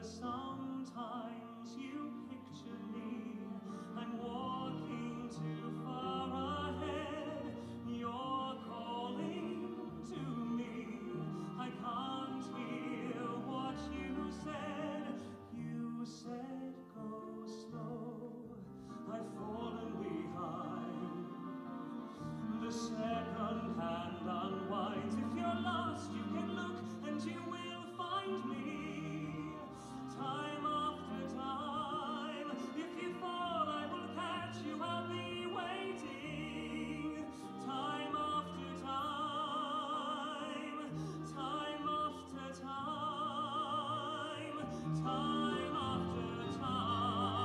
sometimes you picture me. I'm walking too far ahead. You're calling to me. I can't hear what you said. You said go slow. I've fallen behind. The second hand unwinds. If you're lost, you can look and you will find me. Time after time. If you fall, I will catch you. I'll be waiting. Time after time. Time after time. Time after time.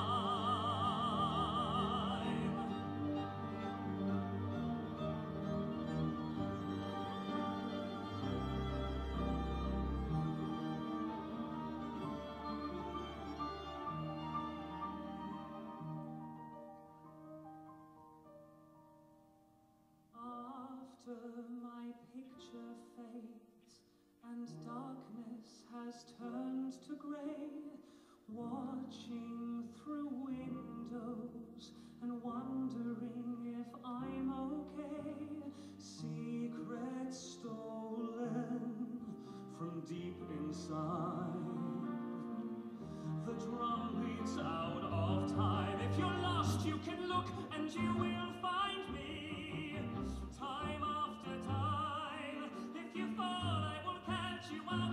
After my picture fades and darkness has turned to grey, watching through windows and wondering if I'm okay, secrets stolen from deep inside. The drum beats out of time. If you're lost, you can look and you will find me. Time after time. If you fall, I will catch you.